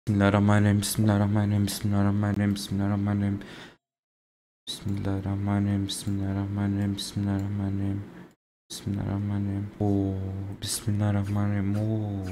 Bismillahirrahmanirrahim. Bismillahirrahmanirrahim. Bismillahirrahmanirrahim. Bismillahirrahmanirrahim. Bismillahirrahmanirrahim. Bismillahirrahmanirrahim. Bismillahirrahmanirrahim. Bismillahirrahmanirrahim. Oo, Bismillahirrahmanirrahim. Oo.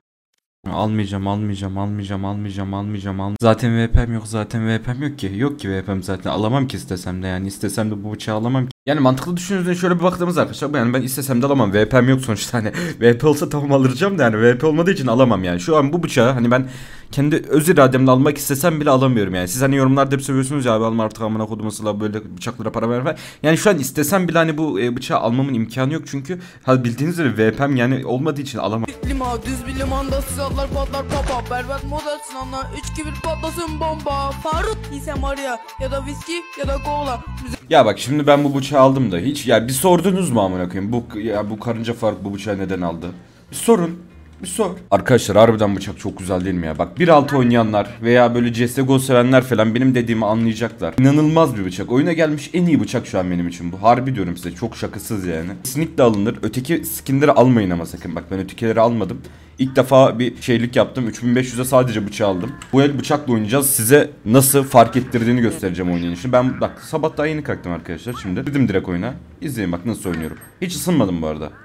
Almayacağım. Zaten VP'm yok. Yok ki. Yok ki VP'm zaten. Alamam ki istesem de yani. İstesem de bu bıçağı alamam ki. Yani mantıklı düşündüğünüzde şöyle bir baktığımız arkadaşlar. Yani ben istesem de alamam. VP'm yok sonuçta hani. VP olsa tamam alıracağım da yani. VP olmadığı için alamam yani. Şu an bu bıçağı hani ben kendi öz irademle almak istesem bile alamıyorum yani. Siz hani yorumlarda hep söylüyorsunuz ya abi alma artık amına kodumasıyla böyle bıçaklara para verme. Yani şu an istesem bile hani bu bıçağı almamın imkanı yok çünkü bildiğiniz üzere VP'm yani olmadığı için alamam. Düz bir limanda silahlar patlar papa. Berbat model sınavlar 3-2-1 patlasın bomba. Faruk ise Maria ya da viski ya da cola. Ya bak şimdi ben bu bıçağı aldım da hiç ya bir sordunuz mu amına koyayım bu karınca Faruk bu bıçağı neden aldı? Bir sorun. Bir sor. Arkadaşlar harbiden bıçak çok güzel değil mi ya? Bak 1.6 oynayanlar veya böyle CSGO sevenler falan benim dediğimi anlayacaklar. İnanılmaz bir bıçak. Oyuna gelmiş en iyi bıçak şu an benim için bu. Harbi diyorum size çok şakasız yani. Kesinlikle alınır. Öteki skinleri almayın ama sakın. Bak ben ötekileri almadım. İlk defa bir şeylik yaptım. 3500'e sadece bıçağı aldım. Bu el bıçakla oynayacağız. Size nasıl fark ettirdiğini göstereceğim oynayışını. Ben bak sabah daha yeni kalktım arkadaşlar şimdi. Dedim direkt oyuna. İzleyin bak nasıl oynuyorum. Hiç ısınmadım bu arada.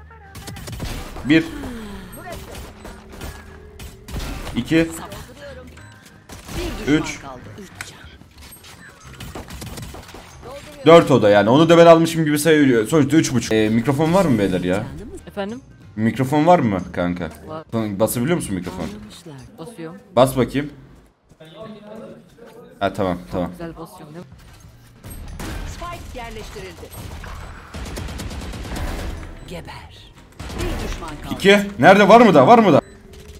1 2 3 4 oda yani onu da ben almışım gibi sayıyor. Sonuçta 3.5. Mikrofon var mı beyler ya? Efendim? Mikrofon var mı kanka? Var. Basabiliyor musun mikrofon? Basıyorum. Bas bakayım. Ha tamam. Güzel basıyorum değil mi? Spike yerleştirildi. Geber. Bir düşman kaldı. 2 nerede var mı da?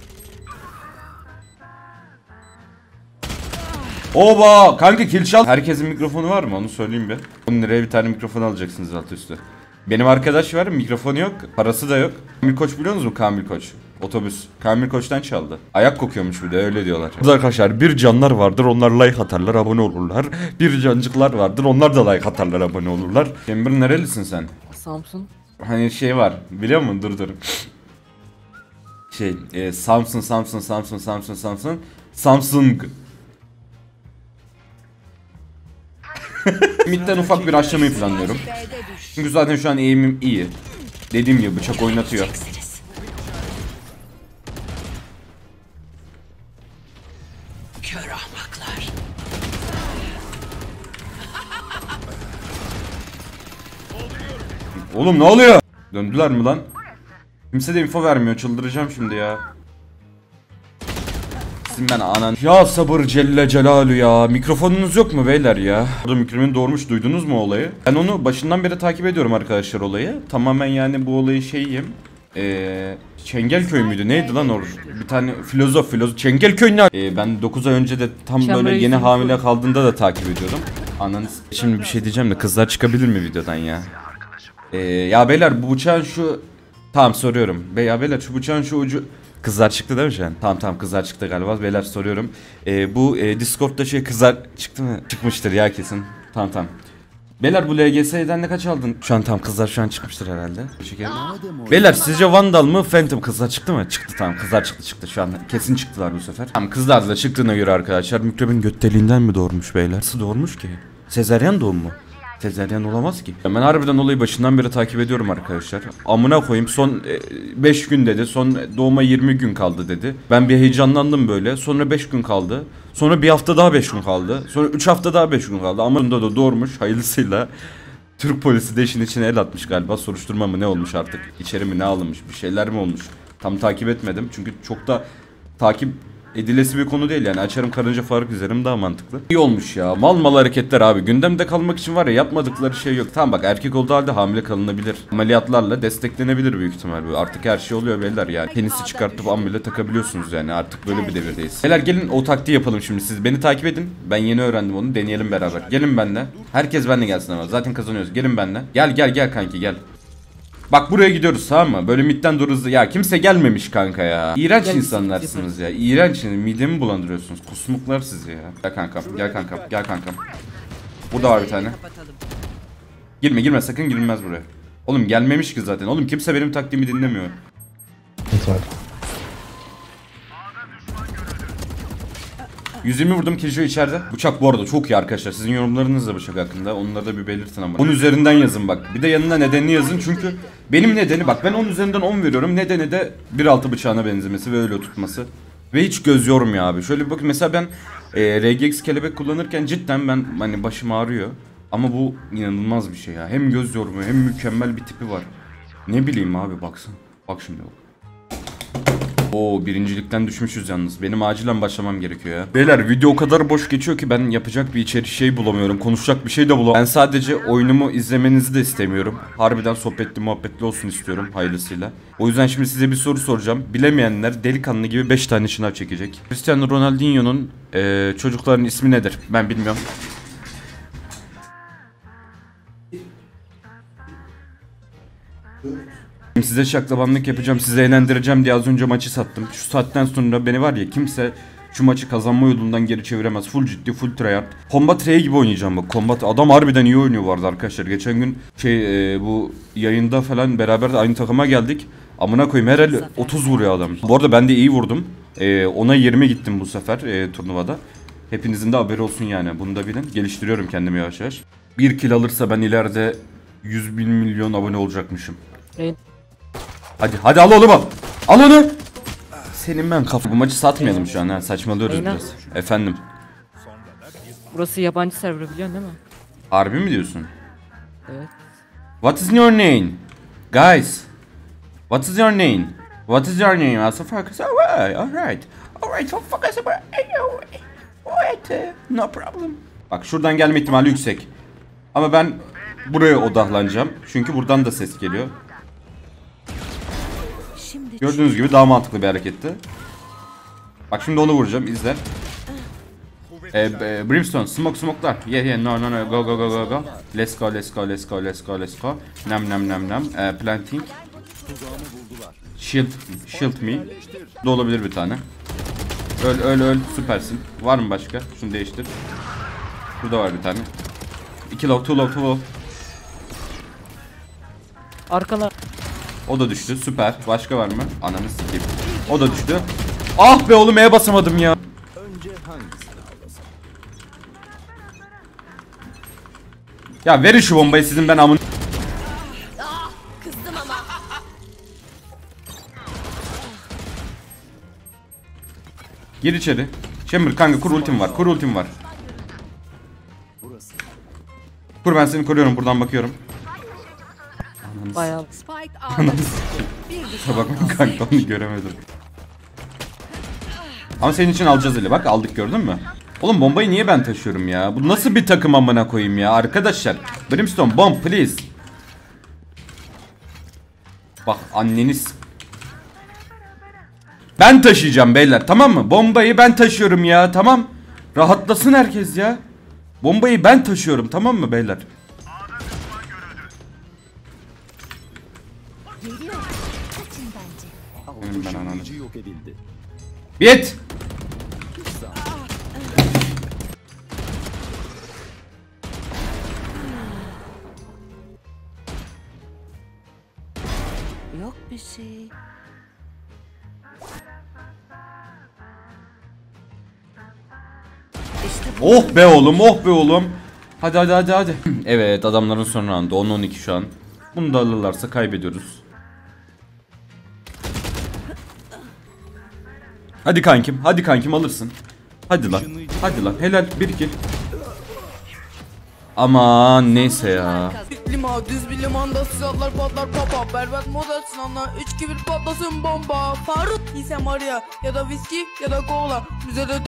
Oba kanka kill çal. Herkesin mikrofonu var mı onu söyleyeyim bir. 10 liraya bir tane mikrofon alacaksınız alt üstü. Benim arkadaş var mikrofonu yok parası da yok. Kamil Koç biliyor musunuz Kamil Koç? Otobüs. Kamil Koç'tan çaldı. Ayak kokuyormuş bir de öyle diyorlar. Arkadaşlar bir canlar vardır onlar like atarlar abone olurlar. Bir cancıklar vardır onlar da like atarlar abone olurlar. Chamber nerelisin sen? Samsun. Hani şey var biliyor musun dur. Samsung. Mid'den ufak bir aşamayı planlıyorum. Çünkü zaten şu an eğimim iyi. Dediğim gibi bıçak oynatıyor. Kör ahmaklar. Oğlum ne oluyor? Döndüler mi lan? Kimse de info vermiyor çıldıracağım şimdi ya. Ben anan. Ya sabır Celle Celalu ya. Mikrofonunuz yok mu beyler ya? Burada mikrofon doğurmuş duydunuz mu olayı? Ben onu başından beri takip ediyorum arkadaşlar olayı. Tamamen yani bu olayı şeyim. Çengelköy müydü? Neydi lan o? Bir tane filozof. Çengelköy ne? Ben 9 ay önce de tam böyle yeni hamile kaldığında da takip ediyordum. Ananız. Şimdi bir şey diyeceğim de kızlar çıkabilir mi videodan ya? Ya beyler bu bıçağın şu... Tamam soruyorum. Ya beyler şu bıçağın şu ucu... Kızlar çıktı değil mi şu an? Tamam kızlar çıktı galiba. Beyler soruyorum. Bu Discord'da şey kızlar çıktı mı? Çıkmıştır ya kesin. Tamam. Beyler bu LGS'den ne kaç aldın? Şu an tamam kızlar şu an çıkmıştır herhalde. Çekelim. Beyler sizce Vandal mı Phantom kızlar çıktı mı? Çıktı tamam kızlar çıktı şu an. Kesin çıktılar bu sefer. Tamam kızlar da çıktığına göre arkadaşlar mikrobin göt deliğinden mi doğurmuş beyler? Nasıl doğurmuş ki? Sezaryen doğum mu? Sezaryen olamaz ki. Ben harbiden olayı başından beri takip ediyorum arkadaşlar. Amına koyayım son 5 gün dedi. Son doğuma 20 gün kaldı dedi. Ben bir heyecanlandım böyle. Sonra 5 gün kaldı. Sonra bir hafta daha 5 gün kaldı. Sonra 3 hafta daha 5 gün kaldı. Ama bunda da doğurmuş hayırlısıyla. Türk polisi de işin içine el atmış galiba. Soruşturma mı ne olmuş artık? İçeri mi ne alınmış? Bir şeyler mi olmuş? Tam takip etmedim. Çünkü çok da takip edilesi bir konu değil yani açarım karınca Faruk izlerim daha mantıklı. İyi olmuş ya mal hareketler abi gündemde kalmak için var ya yapmadıkları şey yok. Tamam bak erkek olduğu halde hamile kalınabilir. Ameliyatlarla desteklenebilir büyük ihtimal. Artık her şey oluyor beyler yani. Penisi çıkartıp amele takabiliyorsunuz yani artık böyle bir devirdeyiz. Beyler gelin o taktiği yapalım şimdi siz beni takip edin. Ben yeni öğrendim onu deneyelim beraber. Gelin benimle. Herkes benimle gelsin ama zaten kazanıyoruz. Gelin benimle. Gel kanki gel. Bak buraya gidiyoruz tamam mı? Böyle midden doğru hızlı. Ya kimse gelmemiş kanka ya. İğrenç insanlarsınız ya. İğrenç. Midemi bulandırıyorsunuz. Kusmuklar sizi ya. Gel kankam. Burada var bir tane. Girme sakın girilmez buraya. Oğlum gelmemiş ki zaten. Oğlum kimse benim taktiğimi dinlemiyor. 120 vurdum, Killjoy içeride. Bıçak bu arada çok iyi arkadaşlar. Sizin yorumlarınız da bıçak hakkında. Onları da bir belirtin ama. 10 üzerinden yazın bak. Bir de yanına nedenini yazın çünkü benim nedeni bak, ben 10 üzerinden 10 veriyorum. Nedeni de 1.6 bıçağına benzemesi ve öyle tutması. Ve hiç göz yormuyor abi. Şöyle bir bakın mesela ben RGX kelebek kullanırken cidden ben hani başım ağrıyor. Ama bu inanılmaz bir şey ya. Hem göz yormuyor hem mükemmel bir tipi var. Ne bileyim abi, baksana. Bak şimdi bak. Oo, birincilikten düşmüşüz yalnız. Benim acilen başlamam gerekiyor ya. Beyler video o kadar boş geçiyor ki ben yapacak bir içerik şey bulamıyorum. Konuşacak bir şey de bulamıyorum. Ben sadece oyunumu izlemenizi de istemiyorum. Harbiden sohbetli muhabbetli olsun istiyorum hayırlısıyla. O yüzden şimdi size bir soru soracağım. Bilemeyenler delikanlı gibi 5 tane şınav çekecek. Cristiano Ronaldinho'nun çocukların ismi nedir? Ben bilmiyorum. Size şaklabanlık yapacağım, size eğlendireceğim diye az önce maçı sattım. Şu saatten sonra beni var ya, kimse şu maçı kazanma yolundan geri çeviremez. Full ciddi, full tryhard. Combat Ray gibi oynayacağım bak. Combat adam harbiden iyi oynuyor vardı arkadaşlar. Geçen gün bu yayında falan beraber de aynı takıma geldik. Amına koyayım, her el 30 vuruyor adam. Bu arada ben de iyi vurdum. Ona 20 gittim bu sefer turnuvada. Hepinizin de haberi olsun yani. Bunu da bilin. Geliştiriyorum kendimi yavaş yavaş. 1 kill alırsa ben ileride 100 bin milyon abone olacakmışım. Hadi al oğlum al. Al onu. Senin ben kafa. Bu maçı satmayalım şu an ha. Saçmalıyoruz Aynen. biraz. Efendim. Burası yabancı server biliyorsun değil mi? Harbi mi diyorsun? Evet. What is your name? Guys. What is your name? What is your name? Also focus. Alright. So focus. Wait. No problem. Bak şuradan gelme ihtimali yüksek. Ama ben buraya odaklanacağım. Çünkü buradan da ses geliyor. Gördüğünüz gibi daha mantıklı bir hareketti. Bak şimdi onu vuracağım, izle. Brimstone, smoke'lar. Yeah, no, go. Let's go. Nam. Planting. Shield me. Da olabilir bir tane. Öl, süpersin. Var mı başka? Şunu değiştir. Burada var bir tane. 2 low, 2 low. Arkana. O da düştü, süper. Başka var mı? Ananı sikeyim. O da düştü. Ah be oğlum, E'ye basamadım ya. Ya verin şu bombayı sizin, ben amın. Kızdım ama. Gir içeri. Chamber kanka, kur ultim var. Kur, ben seni koruyorum, buradan bakıyorum. Bayağı. Spike A'da. Bir düşman Bakma kanka, onu göremedim. Ama senin için alacağız eli, bak aldık, gördün mü? Oğlum bombayı niye ben taşıyorum ya? Bu nasıl bir takım amına koyayım ya arkadaşlar. Brimstone bomb please. Bak anneniz. Ben taşıyacağım beyler, tamam mı? Bombayı ben taşıyorum ya, tamam. Rahatlasın herkes ya. Bombayı ben taşıyorum, tamam mı beyler? Ben ananı. Bit. yok bir şey. Oh be oğlum. Hadi. Evet, adamların son roundu 10-12 şu an. Bunu da alırlarsa kaybediyoruz. Hadi kankim alırsın. Hadi lan helal, bir kill. Aman neyse ya. Lima düz bir limanda silahlar patlar papa. Berbat model sınavına 3-2-1 patlasın bomba. Faruk ise Maria ya da viski ya da kola. Müzede